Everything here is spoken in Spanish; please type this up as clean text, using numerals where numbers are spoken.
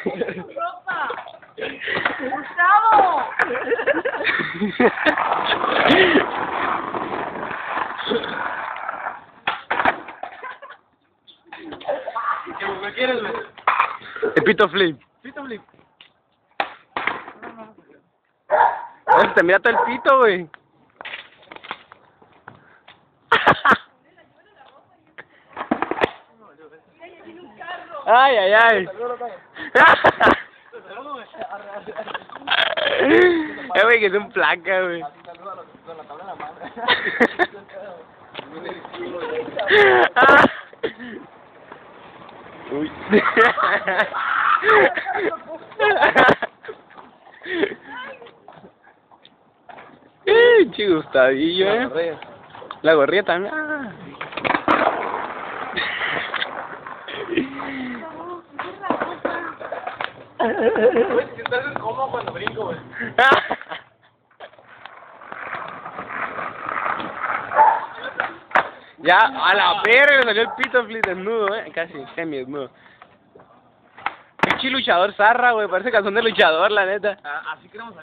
¡Ropa! ¡Gustavo! ¿Qué quieres, güey? El pito flip. Pito flip. Te mira todo el pito, güey. Ay, ay, ay. Güey, que es un placa, güey. Uy. Che Gustavillo, La gorrilla también. Ah. Güey, si estás incómodo cuando brinco, güey. Ya, a la verga, le salió el pito flip desnudo, casi semi desnudo. Pinche luchador zarra, güey, parece calzón de luchador, la neta. Así queremos